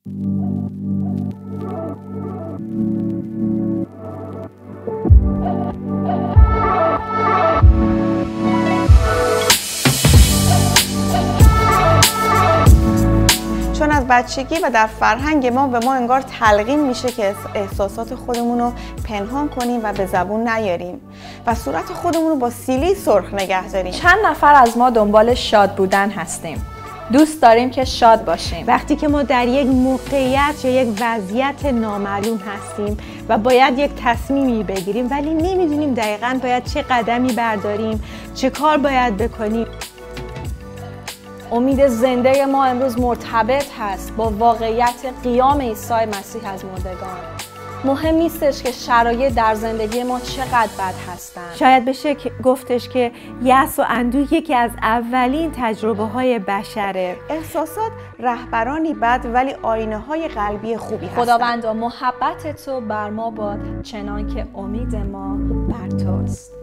چون از بچگی و در فرهنگ ما به ما انگار تلقین میشه که احساسات خودمون رو پنهان کنیم و به زبون نیاریم و صورت خودمون رو با سیلی سرخ نگه داریم. چند نفر از ما دنبال شاد بودن هستیم. دوست داریم که شاد باشیم. وقتی که ما در یک موقعیت یا یک وضعیت نامعلوم هستیم و باید یک تصمیمی بگیریم ولی نمیدونیم دقیقاً باید چه قدمی برداریم، چه کار باید بکنیم. امید زنده ما امروز مرتبط هست با واقعیت قیام عیسی مسیح از مردگان. مهم نیستش که شرایط در زندگی ما چقدر بد هستن. شاید بشه گفتش که یأس و اندوه یکی از اولین تجربه های بشره. احساسات رهبرانی بد ولی آینه های قلبی خوبی هستن. خداوندا محبت تو بر ما باد چنان که امید ما بر توست.